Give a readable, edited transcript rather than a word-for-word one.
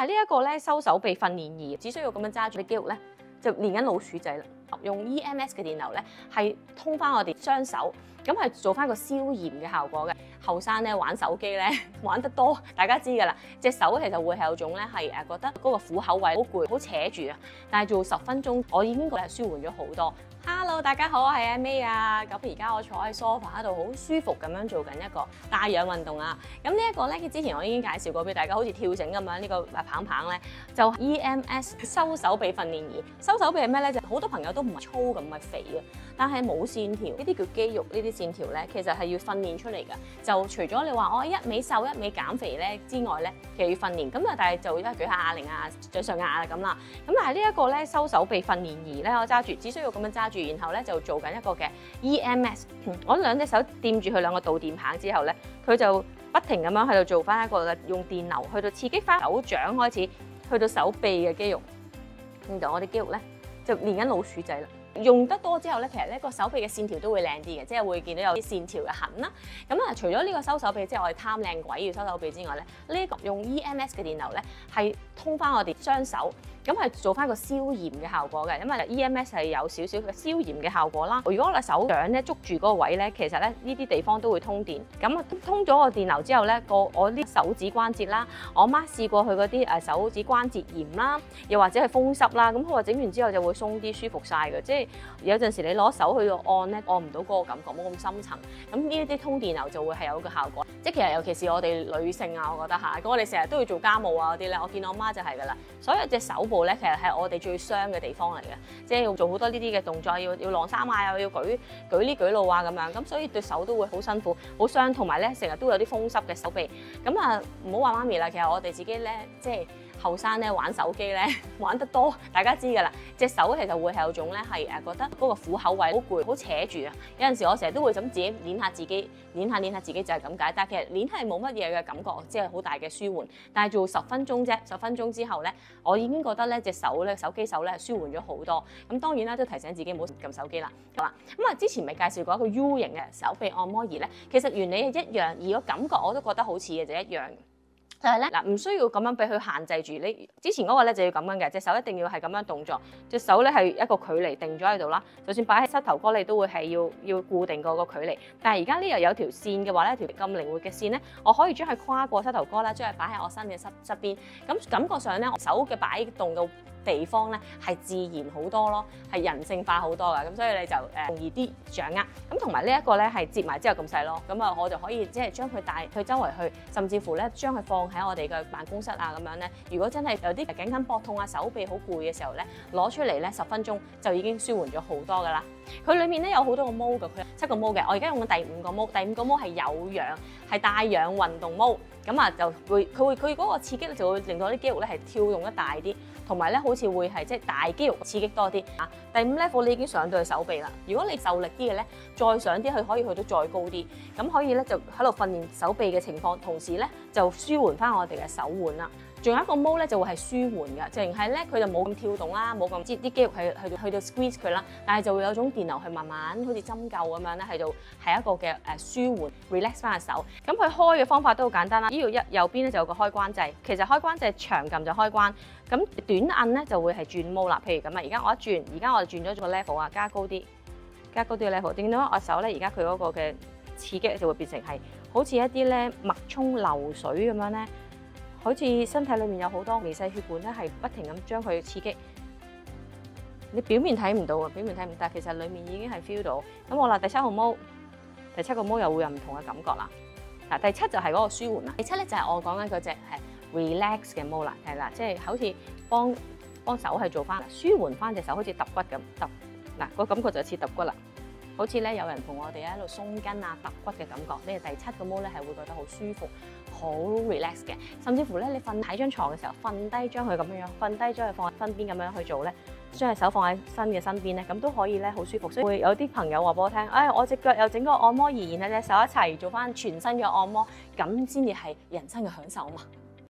但係呢一個咧收手臂訓練儀，只需要咁樣揸住啲肌肉咧，就練緊老鼠仔啦。用 EMS 嘅電流咧，係通翻我哋雙手，咁係做翻個消炎嘅效果嘅。後生咧玩手機咧玩得多，大家知㗎啦，隻手其實會係有種咧係覺得嗰個虎口位好攰，好扯住啊。但係做10分鐘，我已經覺得係舒緩咗好多。Hello， 大家好，我係阿 May 啊。咁而家我坐喺 sofa 度，好舒服咁樣做緊一個帶氧運動啊。咁呢一個咧，之前我已經介紹過俾大家，好似跳繩咁樣呢個棒棒咧，就 EMS 收手臂訓練儀。收手臂係咩咧？就好多朋友都唔係粗咁，唔係肥嘅，但係冇線條，呢啲叫肌肉，呢啲線條咧，其實係要訓練出嚟㗎。就除咗你話我一味瘦一味減肥咧之外咧，其實要訓練。咁啊，但係就舉下啞鈴啊、掌上壓啊咁啦。咁但係呢一個咧收手臂訓練儀咧，我揸住，只需要咁樣揸住，然後咧就做緊一個嘅 EMS。我兩隻手掂住佢兩個導電棒之後咧，佢就不停咁樣喺度做翻一個嘅用電流去到刺激翻手掌開始，去到手臂嘅肌肉。然後我啲肌肉咧就練緊老鼠仔啦。用得多之後咧，其實咧個手臂嘅線條都會靚啲嘅，即係會見到有啲線條嘅痕啦。咁啊，除咗呢個收手臂，即係我哋貪靚鬼要收手臂之外咧，呢個用 EMS 嘅電流咧係通翻我哋雙手，咁係做翻個消炎嘅效果嘅。因為 EMS 係有少少嘅消炎嘅效果啦。如果我哋手掌咧捉住嗰個位咧，其實咧呢啲地方都會通電。咁啊通咗個電流之後咧，我啲手指關節啦，我媽試過佢嗰啲手指關節炎啦，又或者係風濕啦，咁佢話整完之後就會鬆啲舒服晒嘅，即係。有陣時你攞手去到按咧，按唔到嗰個感覺，冇咁深層。咁呢一啲通電流就會係有個效果。即係其實尤其是我哋女性啊，我覺得嚇，我哋成日都要做家務啊嗰啲咧，我見我媽就係㗎啦。所有隻手部咧，其實係我哋最傷嘅地方嚟嘅，即係要做好多呢啲嘅動作，要晾衫啊，又要舉呢舉路啊咁樣。咁所以對手都會好辛苦、好傷，同埋咧成日都有啲風濕嘅手臂。咁啊，唔好話媽咪啦，其實我哋自己咧，即係。後生咧玩手機咧玩得多，大家知㗎啦。隻手其實會係有種咧係覺得嗰個虎口位好攰，好扯住啊。有陣時我成日都會咁自己捏下自己，捏下自己就係咁解。但係其實捏係冇乜嘢嘅感覺，即係好大嘅舒緩。但係做10分鐘啫，10分鐘之後咧，我已經覺得咧隻手咧手機手咧舒緩咗好多。咁當然啦，都提醒自己唔好撳手機啦。好啦，咁啊之前咪介紹過一個 U 型嘅手臂按摩儀咧，其實原理係一樣，而個感覺我都覺得好似嘅就一樣。但係咧嗱，唔需要咁樣俾佢限制住你。之前嗰個咧就要咁樣嘅，隻手一定要係咁樣動作，隻手咧係一個距離定咗喺度啦。就算擺喺膝頭哥，你都會係要固定個距離。但係而家呢度有條線嘅話咧，條咁靈活嘅線咧，我可以將佢跨過膝頭哥啦，將佢擺喺我身嘅側邊。咁感覺上咧，我手嘅擺動嘅地方咧係自然好多咯，係人性化好多㗎。咁所以你就容易啲掌握。咁同埋呢一個咧係摺埋之後咁細咯。咁啊，我就可以即係將佢帶去周圍去，甚至乎咧將佢放喺我哋嘅辦公室啊咁樣咧。如果真係有啲頸筋膊痛啊、手臂好攰嘅時候咧，攞出嚟咧10分鐘就已經舒緩咗好多㗎啦。佢裡面咧有好多個毛㗎，佢7個毛嘅。我而家用緊第5個毛，第5個毛係有氧，係帶氧運動毛。咁啊就會佢嗰個刺激咧就會令到啲肌肉咧係跳動得大啲，同埋咧好似會係即係大肌肉刺激多啲啊。第5 level 你已經上到去手臂啦。如果你受力啲嘅咧，再上啲佢可以去到再高啲，咁可以咧就喺度訓練手臂嘅情況，同時咧就舒緩翻我哋嘅手腕啦。仲有一個毛咧就會係舒緩嘅，淨係咧佢就冇咁跳動啦，冇咁啲肌肉去到 squeeze 佢啦，但係就會有種電流去慢慢好似針灸咁樣咧，係一個嘅舒緩 relax 翻隻手。咁佢開嘅方法都好簡單啦，呢度右邊咧就有個開關掣，其實開關掣長撳就開關，咁短按咧就會係轉毛啦。譬如咁啊，而家我轉咗個 level 啊，加高啲嘅 level， 見到我手咧而家佢嗰個嘅刺激就會變成係好似一啲咧脈衝流水咁樣咧。好似身體裏面有好多微細血管咧，係不停咁將佢刺激。你表面睇唔到啊，但係其實裡面已經係 feel 到。咁我啦，第7號毛，第7個毛又會有唔同嘅感覺啦。嗱，第7就係嗰個舒緩啦。第7咧就係我講緊嗰隻係 relax 嘅毛啦，係啦，即係好似幫手係做翻舒緩翻隻手，好似揼骨咁揼。嗱，個感覺就似揼骨啦。好似咧有人同我哋喺度鬆筋啊、揼骨嘅感覺，呢個第7個毛咧係會覺得好舒服、好 relax 嘅。甚至乎咧，你瞓喺張床嘅時候，瞓低將佢咁樣，瞓低將佢放喺身邊咁樣去做咧，將隻手放喺身邊咧，咁都可以咧好舒服。所以會有啲朋友話俾我聽，我隻腳又整個按摩儀，然後隻手一齊做翻全身嘅按摩，咁先至係人生嘅享受啊嘛。